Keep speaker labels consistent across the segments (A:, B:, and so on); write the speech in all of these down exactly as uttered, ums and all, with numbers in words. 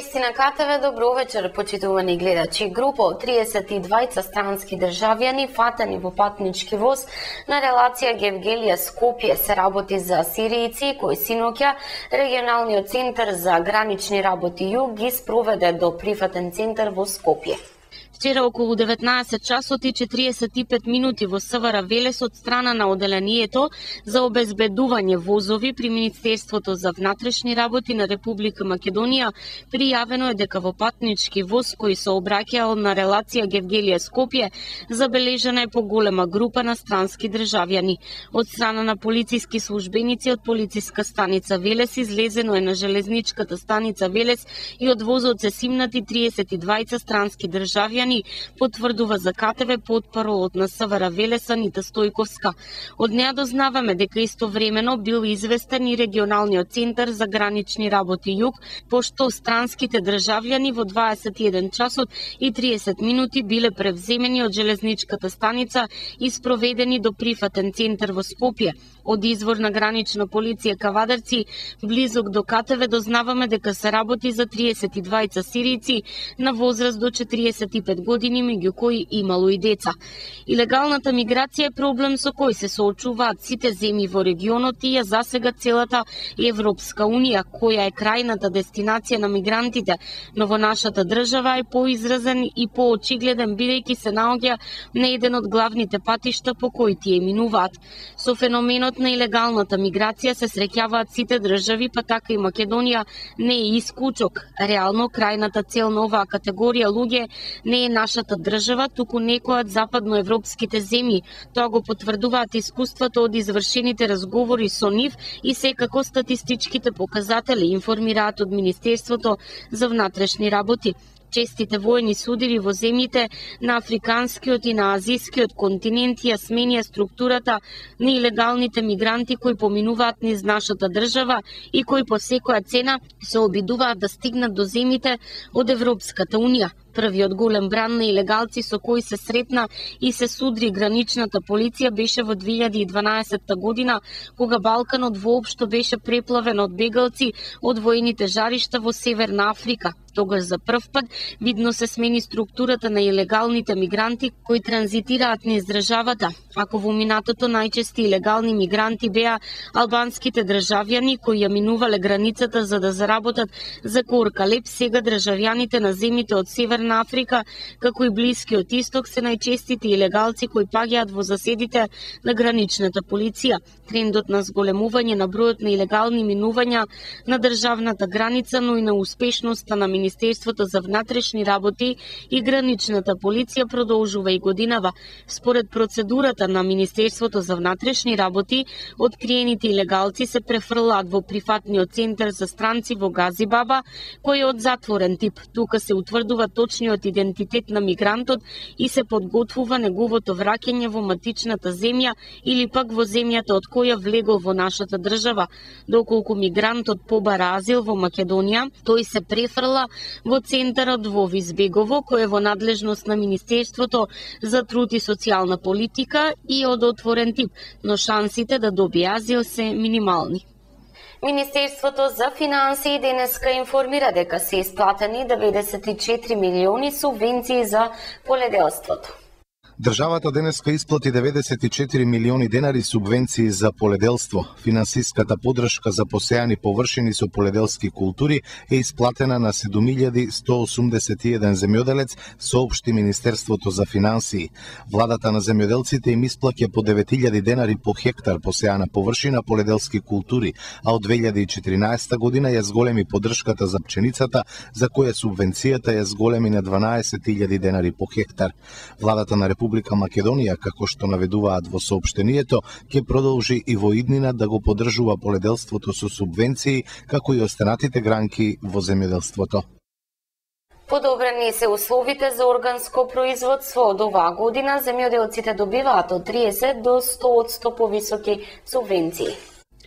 A: Вести на Ка Те Ве, добро вечер, почитувани гледачи. Група од триесет и двајца странски државјани фатени во патнички воз на релација Гевгелија-Скопје се работи за сиријци кои синоќа регионалниот центар за гранични работи Југ ги спроведе до прифатен центар во Скопје. Вчера околу деветнаесет часот и четириесет и пет минути во С В Р Велес од страна на оделението за обезбедување возови при Министерството за внатрешни работи на Република Македонија пријавено е дека во патнички воз кој се обраќаал на релација Гевгелија-Скопје забележана е поголема група на странски државјани. Од страна на полициски службеници од полициска станица Велес излезено е на железничката станица Велес и од возот се симнати триесет и двајца странски државјани, потврдува за Ка Те Ве потпаролот на С В Р Велес Анита Стојковска. Од неа дознаваме дека истовремено бил известен и регионалниот центар за гранични работи Југ, пошто странските државјани во дваесет и еден часот и триесет минути биле превземени од железничката станица и спроведени до прифатен центар во Скопје. Од извор на гранична полиција Кавадарци, близок до Ка Те Ве, дознаваме дека се работи за триесет и двајца сиријци на возраст до четириесет и пет години, меѓу кои имало и деца. Илегалната миграција е проблем со кој се соочуваат сите земји во регионот и ја засега целата Европска унија, која е крајната дестинација на мигрантите, но во нашата држава е поизразен и поочигледен, бидејќи се наоѓа на еден од главните патишта по кои тие минуваат. Со феноменот на илегалната миграција се среќаваат сите држави, па така и Македонија не е исклучок. Реално, крајната цел на оваа категорија луѓе не е нашата држава, туку некоја од западноевропските земји. Тоа го потврдуваат искуството од извршените разговори со нив и секако статистичките показатели, информираат од Министерството за внатрешни работи. Честите воени судири во земјите на африканскиот и на азискиот континент ја сменија структурата на илегалните мигранти кои поминуваат низ нашата држава и кои по секоја цена се обидуваат да стигнат до земјите од Европската унија. Првиот голем бран на илегалци со кои се сретна и се судри граничната полиција беше во две илјади и дванаесетта година, кога Балканот воопшто беше преплавен од бегалци од воените жаришта во Северна Африка. Тогаш за прв пат видно се смени структурата на илегалните мигранти кои транзитираат низ државата. Ако во минатото најчести илегални мигранти беа албанските државјани кои ја минувале границата за да заработат за корка леп, сега државјаните на земјите од Северна Африка, како и Блискиот Исток, се најчестите илегалци кои паѓаат во заседите на граничната полиција. Трендот на зголемување на бројот на илегални минувања на државната граница, но и на успешноста на Министерството за внатрешни работи и граничната полиција продолжува и годинава. Според процедурата на Министерството за внатрешни работи, откриените илегалци се префрлаат во прифатниот центар за странци во Газибаба, кој е од затворен тип. Тука се утврдува точниот идентитет на мигрантот и се подготвува неговото враќање во матичната земја или пак во земјата од која влегол во нашата држава. Доколку мигрантот побара азил во Македонија, тој се префрла во центарот во Визбегово, кој е во надлежност на Министерството за труд и социјална политика и од отворен тип, но шансите да добие азил се минимални. Министерството за финансии денеска информира дека се исплатени деветдесет и четири милиони субвенции за поледелството.
B: Државата денеска исплати деветдесет и четири милиони денари субвенции за поледелство. Финансиската подршка за посејани површини со поледелски култури е исплатена на седум илјади сто осумдесет и еден земјоделец, соопшти Министерството за финансии. Владата на земјоделците им исплаќа по девет илјади денари по хектар посејана површина поледелски култури, а од две илјади и четиринаесетта година ја зголеми подршката за пченицата, за која субвенцијата ја зголеми на дванаесет илјади денари по хектар. Владата на Република Македонија, како што наведуваат во соопштението, ќе продолжи и во иднина да го поддржува поледелството со субвенции, како и останатите гранки во земјоделството.
A: Подобрени се условите за органско производство. Од оваа година земјоделците добиваат од триесет до сто одсто повисоки субвенции.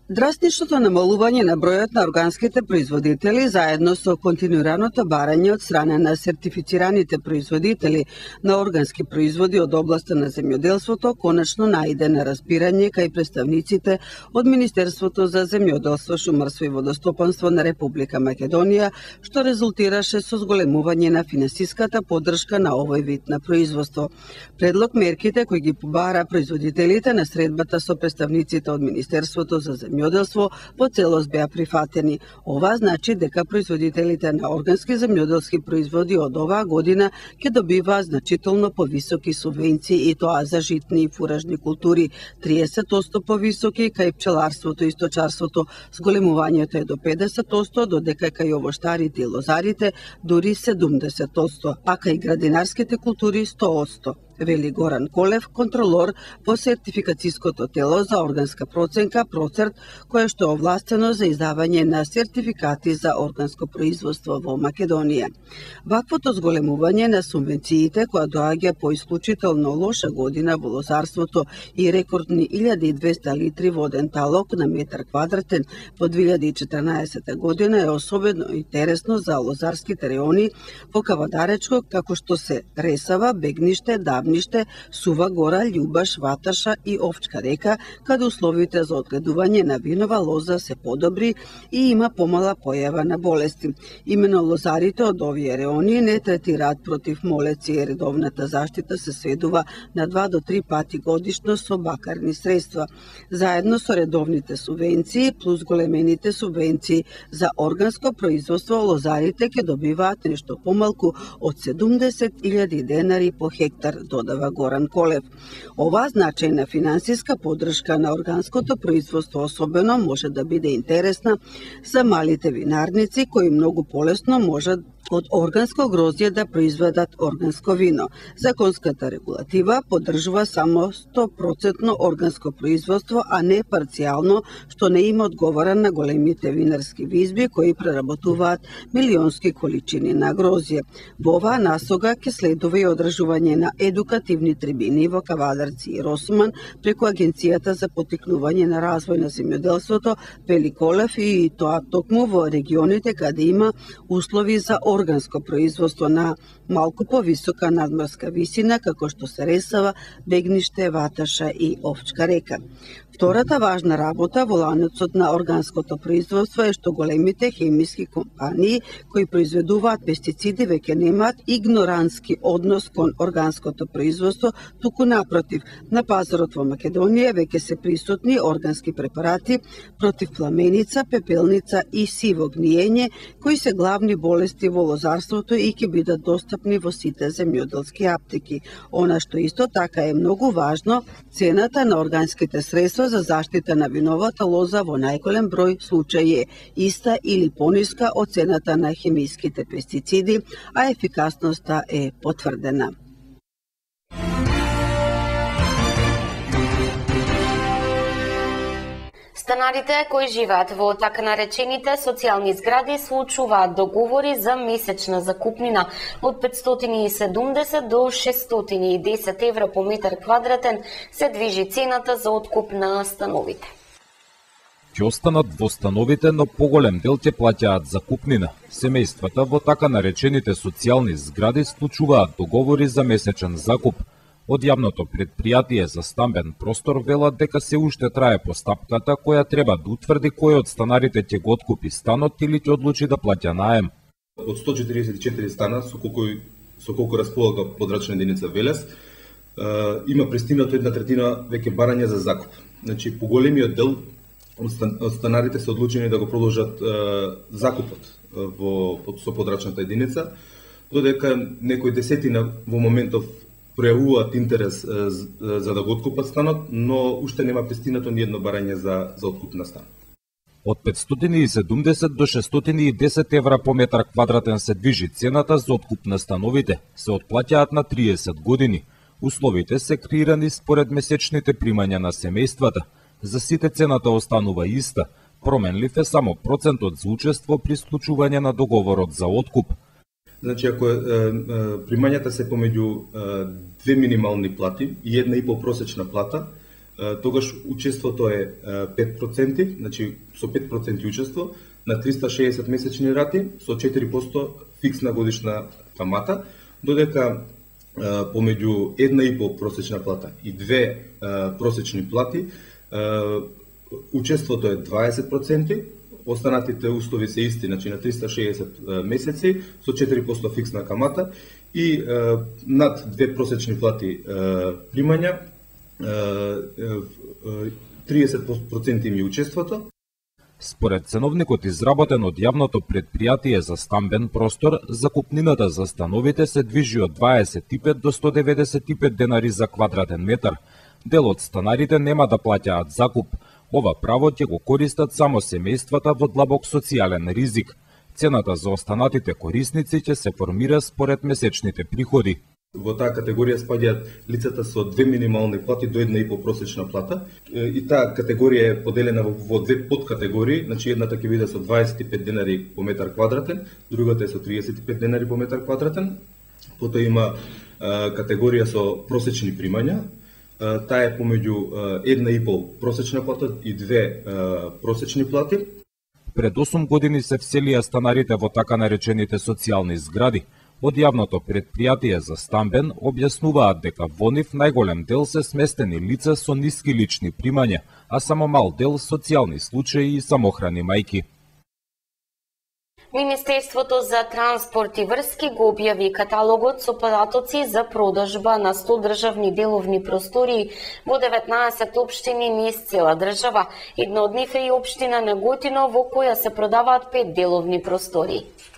C: Драстичното намалување на бројот на органските производители заедно со континуираното барање од страна на сертифицираните производители на органски производи од областа на земјоделството конечно најде на разбирање кај представниците од Министерството за земјоделство, шумарство и водостопанство на Република Македонија, што резултираше со зголемување на финансиската поддршка на овој вид на производство. Предлог мерките кои ги побара производителите на средбата со представниците од Министерството за земјоделство земјоделство по целост беа прифатени. Ова значи дека производителите на органски земјоделски производи од оваа година ќе добиваат значително повисоки субвенции, и тоа за житни и фуражни култури триесет одсто повисоки, кај пчеларството и сточарството зголемувањето е до педесет одсто, додека кај овоштарите и лозарите дури седумдесет одсто, а кај градинарските култури сто одсто. Вели Горан Колев, контролор во сертификацијското тело за органска проценка Процерт, кое што е овластено за издавање на сертификати за органско производство во Македонија. Ваквото зголемување на субвенциите, која доаѓа по исклучително лоша година во лозарството и рекордни илјада и двесте литри воден талок на метар квадратен во две илјади и четрнаесета година, е особено интересно за лозарските реони во Кавадаречко, како што се Ресава, Бегниште, Давниште, Сува гора, Љубаш, Ваташа и Овчка река, каде условите за одгледување на винова лоза се подобри и има помала појава на болести. Имено лозарите од овие реони не третираат против молеци и редовната заштита се сведува на два до три пати годишно со бакарни средства. Заедно со редовните субвенции плюс големените субвенции за органско производство, лозарите ќе добиваат нешто помалку од седумдесет илјади денари по хектар, додава Горан Колев. Оваа значајна финансиска поддршка на органското производство особено може да биде интересна за малите винарници, кои многу полесно можат од органско грозје да произведат органско вино. Законската регулатива поддржува само сто проценти органско производство, а не парцијално, што не им одговара на големите винарски визби кои преработуваат милионски количини на грозје. Во оваа насога ќе следува и одржување на едукативни трибини во Кавадарци и Росман преку Агенцијата за поттикнување на развој на земјоделството, вели Колев, и тоа токму во регионите каде има услови за органско производство на малку повисока надморска висина, како што се Ресава, Бегниште, Ваташа и Овчка река. Втората важна работа во ланецот на органското производство е што големите хемиски компании кои произведуваат пестициди веќе немаат игнорантски однос кон органското производство, туку напротив, на пазарот во Македонија веќе се присутни органски препарати против пламеница, пепелница и сиво гниење, кои се главни болести во лозарството и ќе бидат достапни во сите земјоделски аптеки. Она што исто така е многу важно, цената на органските средства за заштита на виновата лоза во најголем број случаи е иста или пониска од цената на хемиските пестициди, а ефикасноста е потврдена.
A: Станарите кои живеат во така наречените социјални згради случуваат договори за месечна закупнина од петстотини и седумдесет до шестстотини и десет евра по метар квадратен се движи цената за откуп на становите.
D: Ќе останат во становите, но поголем дел ќе плаќаат закупнина. Семејствата во така наречените социјални згради склучуваат договори за месечен закуп. Од јавното предпријатие за стамбен простор велат дека се уште трае постапката која треба да утврди кој од станарите ќе го откупи станот или ќе одлучи да плаќа наем.
E: Од сто четиридесет и четири стана со колку со колку располага подрачна единица Велес, има пристигнато една третина веќе барања за закуп. Значи поголемиот дел од станарите се одлучени да го продолжат закупот во со подрачната единица, додека некои десетина во моментов пројавуваат интерес за да го откупат станот, но уште нема пристигнато ни едно барање за за откуп на стан.
D: Од петстотини и седумдесет до шестстотини и десет евра по метар квадратен се движи цената за откуп на становите. Се отплаќаат на триесет години. Условите се креирани според месечните примања на семејствата. За сите цената останува иста. Променлив е само процентот за учество при склучување на договорот за откуп.
E: Значи, ако е, е, примањата се помеѓу е, две минимални плати и една и пол просечна плата, тогаш учеството е пет проценти, значи со пет проценти учество на триста и шеесет месечни рати со четири проценти фиксна годишна камата, додека помеѓу една и пол просечна плата и две просечни плати учеството е дваесет проценти, останатите услови се исти, значи на триста и шеесет месеци со четири проценти фиксна камата и над две просечни плати примања триесет проценти ми учеството.
D: Според ценовникот изработен од јавното предпријатие за стамбен простор, закупнината за становите се движи од дваесет и пет до сто деветдесет и пет денари за квадратен метар. Дел од станарите нема да плаќаат закуп. Ова право ќе го користат само семејствата во длабок социјален ризик. Цената за останатите корисници ќе се формира според месечните приходи.
E: Во таа категорија спаѓаат лицата со две минимални плати до една и пол просечна плата. И таа категорија е поделена во две подкатегории, значи едната ќе биде со дваесет и пет денари по метар квадратен, другата е со триесет и пет денари по метар квадратен. Потоа има категорија со просечни примања. Таа е помеѓу една и пол просечна плата и две просечни плати.
D: Пред осум години се вселија станарите во така наречените социјални згради. Од јавното предпријатие за стамбен објаснуваат дека во нив најголем дел се сместени лица со ниски лични примања, а само мал дел социјални случаи и самохрани мајки.
A: Министерството за транспорт и врски го објави каталогот со податоци за продажба на сто државни деловни простории во деветнаесет општини низ цела држава. Една од нив е и општина Неготино, во која се продаваат пет деловни простории.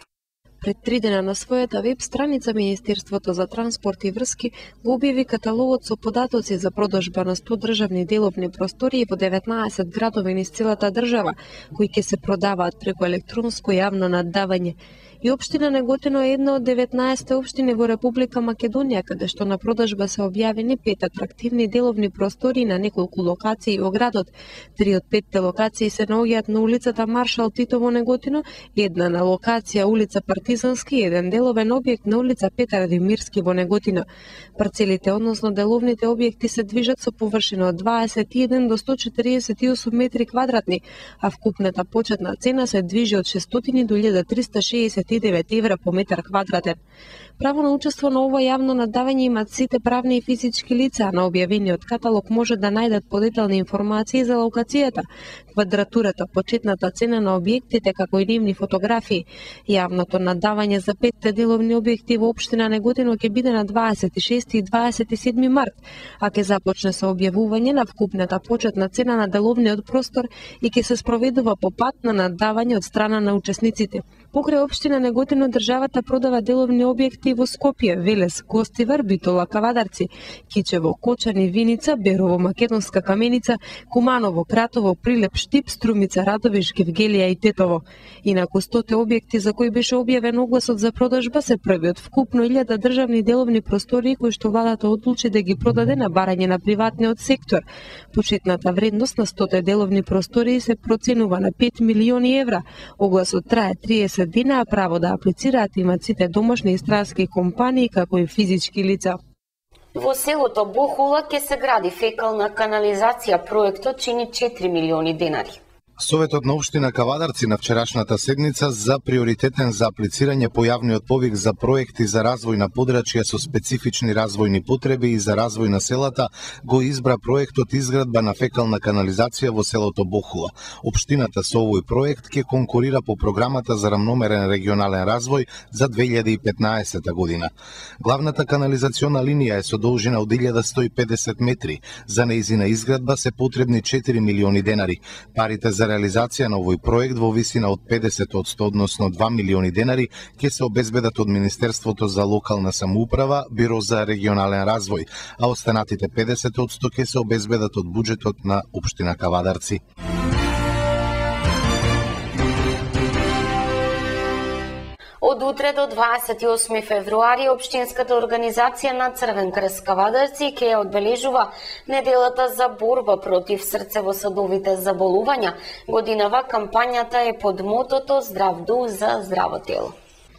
F: Пред три дена на својата веб страница Министерството за транспорт и врски го објави каталогот со податоци за продажба на сто државни деловни простории во деветнаесет градови низ целата држава, кои ќе се продаваат преку електронско јавно наддавање. И општина Неготино е една од деветнаесет општини во Република Македонија, каде што на продажба се објавени пет атрактивни деловни простории на неколку локации во градот. Три од петте локации се наоѓаат на улицата Маршал Тито во Неготино, една на локација улица Партизански и еден деловен објект на улица Петар Демирски во Неготино. Парцелите, односно деловните објекти, се движат со површина од дваесет и еден до сто четириесет и осум метри квадратни, а вкупната почетна цена се движи од шестстотини до илјада триста шеесет и девет евра по метар квадратен. Право на учество на ова јавно наддавање имаат сите правни и физички лица, а на објавениот каталог може да најдат подетални информации за локацијата, квадратурата, почетната цена на објектите, како и нивни фотографии. Јавното наддавање за петте деловни објекти во општина Неготино ќе биде на дваесет и шести и дваесет и седми март, а ќе започне со објавување на вкупната почетна цена на деловниот простор и ќе се спроведува по пат на наддавање од страна на учесниците. Покрај општина Неготино државата продава деловни објекти во Скопје, Велес, Гостивар, Битола, Кавадарци, Кичево, Кочани, Виница, Берово, Македонска Каменица, Куманово, Кратово, Прилеп, Штип, Струмица, Радовиш, Гевгелија и Тетово. Инаку стоте објекти за кои беше објавен огласот за продажба се први од вкупно илјада државни деловни простории кои што владата одлучи да ги продаде на барање на приватниот сектор. Почетната вредност на стоте деловни простории се проценува на пет милиони евра. Огласот трае триесет дена, а право да аплицираат имаат сите домашни и странски компании, како и физички лица.
A: Во селото Бохула ќе се гради фекална канализација. Проектот чини четири милиони денари.
B: Советот на општина Кавадарци на вчерашната седница за приоритетен за аплицирање по јавниот повик за проекти за развој на подрачја со специфични развојни потреби и за развој на селата го избра проектот изградба на фекална канализација во селото Бохула. Општината со овој проект ќе конкурира по програмата за рамномерен регионален развој за две илјади и петнаесета година. Главната канализациона линија е со должина од илјада сто и педесет метри. За нејзина изградба се потребни четири милиони денари. Парите за реализација на овој проект во висина од педесет одсто, односно два милиони денари, ќе се обезбедат од Министерството за локална самоуправа, Биро за регионален развој, а останатите педесет одсто ќе се обезбедат од буџетот на општина Кавадарци.
A: Од утре до дваесет и осми февруари општинската организација на Црвен крст Кавадарци ќе ја одбележува неделата за борба против срцево-садовите заболувања. Годинава кампањата е под мотото Здрав дух за здраво тело.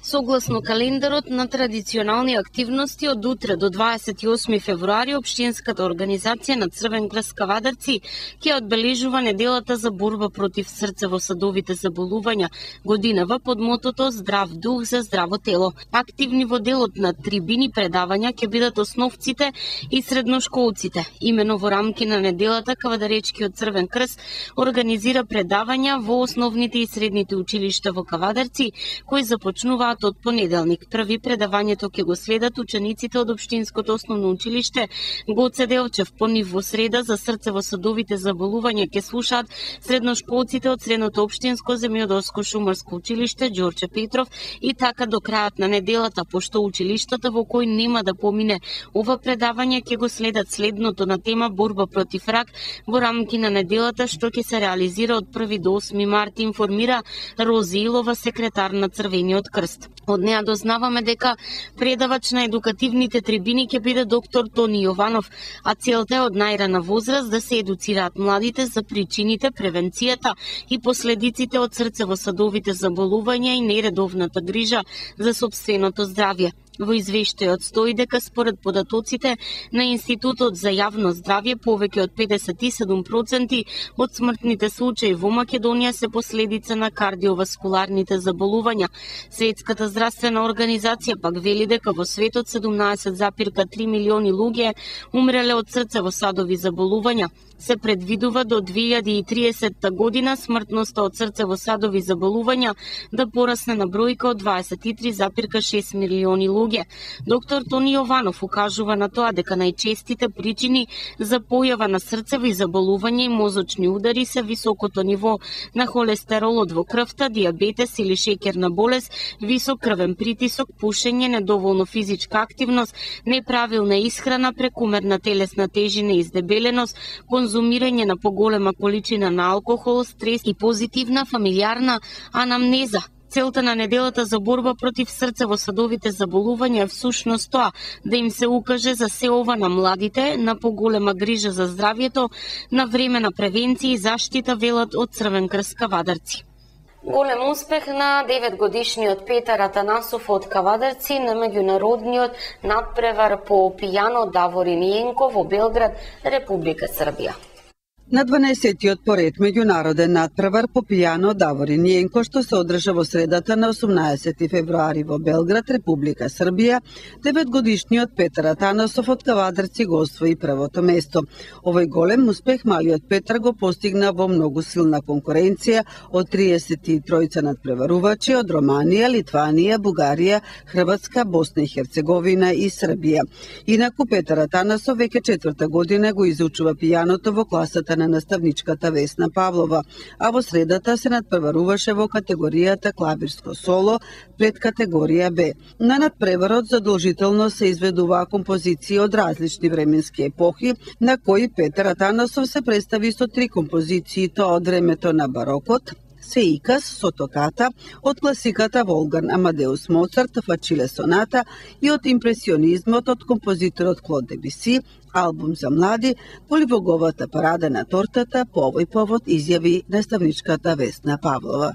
A: Согласно календарот на традиционални активности, од утре до дваесет и осми февруари Општинската организација на Црвен крст Кавадарци ќе одбележува неделата за борба против срцево-садовите заболувања, годинава под мотото Здрав дух за здраво тело. Активни во делот на трибини предавања ќе бидат основците и средношколците. Имено во рамки на неделата Кавадаречкиот Црвен крст организира предавања во основните и средните училишта во Кавадарци, кои започнуваат од понеделник. Први предавањето ќе го следат учениците од Општинското основно училиште Гоце Делчев. По нив во среда за срцево-садовите заболувања ќе слушаат средношколците од Средното општинско земјоделско шумарско училиште Ѓорче Петров и така до крајот на неделата, пошто училиштата во кои нема да помине ова предавање ќе го следат следното на тема борба против рак во рамки на неделата, што ќе се реализира од први до осми март, информира Рози Илова, секретар на Црвениот крст. Од неа дознаваме дека предавач на едукативните трибини ќе биде доктор Тони Јованов, а целта е од најрана возраст да се едуцираат младите за причините, превенцијата и последиците од срцево-садовите заболувања и нередовната грижа за сопственото здравје. Во извештајот стои дека според податоците на Институтот за јавно здравје повеќе од педесет и седум проценти од смртните случаи во Македонија се последица на кардиоваскуларните заболувања. Светската здравствена организација пак вели дека во светот седумнаесет запирка три милиони луѓе умреле од срцево-садови заболувања. Се предвидува до две илјади и триесетта година смртноста од срцево-садови заболувања да порасне на бројка од дваесет и три запирка шест милиони луѓе. Доктор Тони Јованов укажува на тоа дека најчестите причини за појава на срцеви заболувања и мозочни удари се високото ниво на холестеролот во крвта, дијабетес или шеќерна болест, висок крвен притисок, пушење, недоволно физичка активност, неправилна исхрана, прекумерна телесна тежина и издебеленост, конзумирање на поголема количина на алкохол, стрес и позитивна фамилиарна анамнеза. Целта на неделата за борба против срцево-садовите заболувања е всушност тоа да им се укаже за се ова на младите, на поголема грижа за здравјето, на време на превенција и заштита, велат од Црвен крст Кавадарци.
G: Голем успех на деветгодишниот Петар Атанасов од Кавадарци на меѓународниот надпревар по пијано Даворин Јенко во Белград, Република Србија.
C: На дванаесеттиот поред меѓународен надпревар по пијано Даворин Јенко, што се одржа во средата на осумнаесети февруари во Белград, Република Србија, деветгодишниот Петар Атанасов од Кавадарци го освои првото место. Овој голем успех малиот Петар го постигна во многу силна конкуренција од триесет и тројца надпреварувачи од Романија, Литванија, Бугарија, Хрватска, Босна и Херцеговина и Србија. Инаку Петар Атанасов веќе четврта година го изучува пијаното во класата на наставничката Весна Павлова, а во средата се надпреваруваше во категоријата клавирско соло пред категорија Б. На надпреварот задолжително се изведуваа композиции од различни временски епохи, на кои Петар Атанасов се представи со три композиции, тоа од времето на барокот, Сеикас со токата, од класиката Волган Амадеус Моцарт, Фачиле соната и од импресионизмот од композиторот Клод Дебюси, албум за млади, поливоговата парада на тортата, по овој повод изјави наставничката Весна Павлова.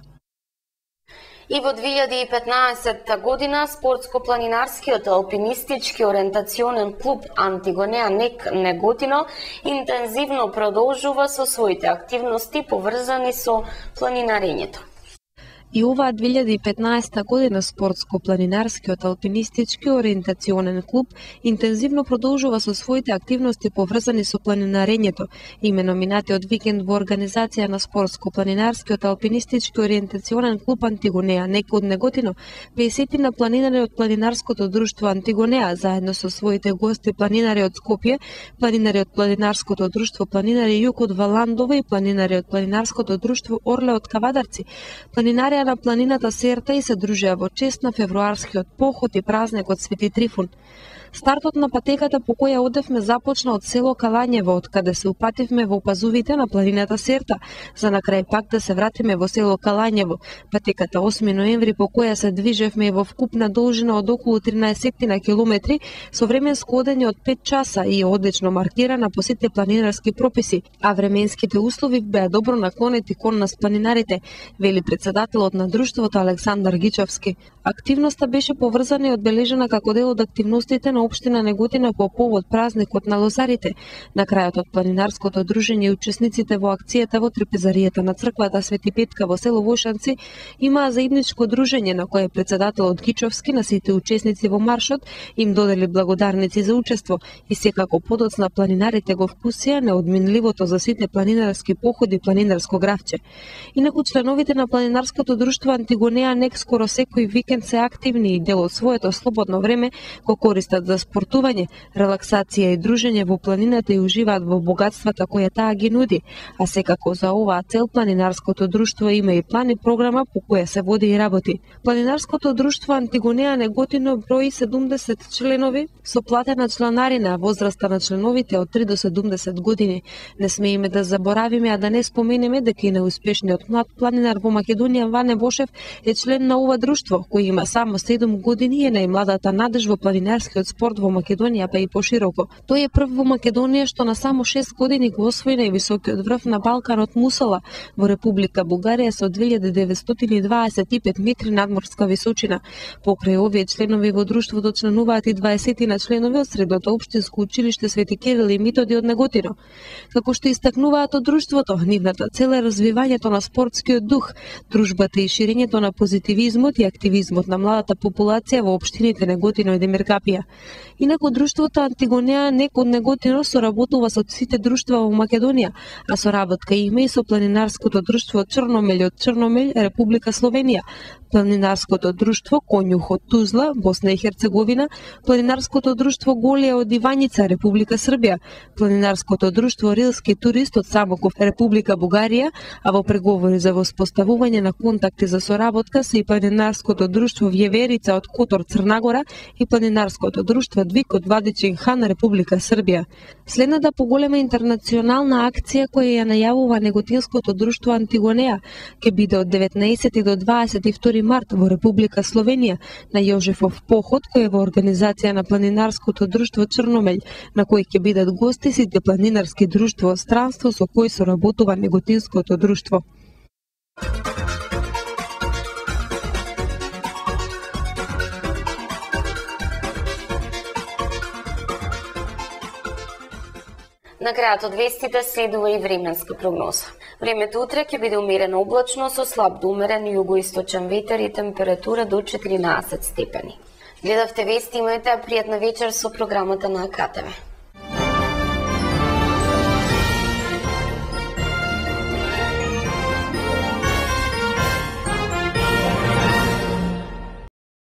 G: И во две илјади и петнаесетта година спортско-планинарскиот алпинистички ориентационен клуб Антигонеа НЕК Неготино интензивно продолжува со своите активности поврзани со планинарењето.
F: И оваа две илјади и петнаесетта година спортско-планинарскиот алпинистички ориентационен клуб интензивно продолжува со своите активности поврзани со планинарењето. Имено минатиот викенд во организација на спортско-планинарскиот алпинистички ориентационен клуб Антигонеа НЕК од Неготино, пеесетина планинари од планинарското друштво Антигонеа заедно со своите гости планинари од Скопје, планинари од планинарското друштво Планинари Југ од Валандова и планинари од планинарското друштво Орле од Кавадарци. Планинари на планината Серта и се дружеа во чест на февруарскиот поход и празникот Свети Трифун. Стартот на патеката по која одевме започна од село Калањево, од каде се упативме во пазувите на планината Серта, за на крај пак да се вратиме во село Калањево. Патеката осми ноември по која се движевме во вкупна должина од околу тринаесет километри, со временско одење од пет часа и одлично маркирана по сите планинарски прописи, а временските услови беа добро наклонети кон нас планинарите, вели председателот делот на друштвото Александар Гичовски. Активноста беше поврзана и одбележена како дел од активностите на општина Неготина по повод празникот на лозарите. На крајот од планинарското дружење и учесниците во акцијата во трапезаријата на црквата Свети Петка во село Вошанци имаа заедничко дружење на кое председателот Гичовски на сите учесници во маршот им додели благодарници за учество и секако подоцна планинарите го вкусија неодминливото за сите планинарски походи планинарско гравче. Инаку членовите на планинарското друштво Антигонеа Нек скоро секој викенд се активни и дел од своето слободно време го користат за спортување, релаксација и дружење во планината и уживаат во богатствата која таа ги нуди, а секако за оваа цел планинарското друштво има и план и програма по која се води и работи. Планинарското друштво Антигонеа Неготино брои седумдесет членови со платена чланарина, а возраста на членовите од три до седумдесет години. Не смееме да заборавиме, а да не споменеме дека и најуспешниот млад планинар во Македонија Ване Бошев е член на ова друштво, кој има само седум години и е најмладата надеж во планинарскиот спорт во Македонија, па и пошироко. Тој е прв во Македонија што на само шест години го освои највисокиот врв на Балканот Мусала во Република Бугарија со две илјади деветстотини дваесет и пет метри надморска височина. Покрај овие членови во друштвото членуваат и дваесетина членови од Средното општинско училиште Свети Кирил и Методи од Неготино. Како што истакнуваат од друштвото, нивната цел е развивањето на спортскиот дух, дружбата и ширењето на позитивизмот и активизмот на младата популација во општините Неготино и Демиркапија. Инаку друштвото Антигонеа Нек од Неготино соработува со сите друштва во Македонија, а соработка има и со планинарското друштво Чрномелј од Чрномелј, Република Словенија, планинарското друштво Конјух од Тузла, Босна и Херцеговина, планинарското друштво Голија од Ивањица, Република Србија, планинарското друштво Рилски турист од Самоков, Република Бугарија, а во преговори за воспоставување на контакти за соработка се и планинарското друштво Вјеверица од Котор, Црнагора и планинарското друштво Двик од Владичин Хан, Република Србија. Следната поголема интернационална акција која ја најавува Неготинското друштво Антигонеа ќе биде од деветнаесети до дваесет и втори март во Република Словенија на Јожефов поход кој е во организација на планинарското друштво Чрномелј, на кој ќе бидат гости сите планинарски друштва од странство со кои соработува Неготинското друштво.
G: На крајот од вестите следува и временска прогноза. Времето утре ќе биде умерено облачно со слаб до умерен југоисточен ветер и температура до четиринаесет степени. Гледавте вести, имајте пријатна вечер со програмата на КТВ.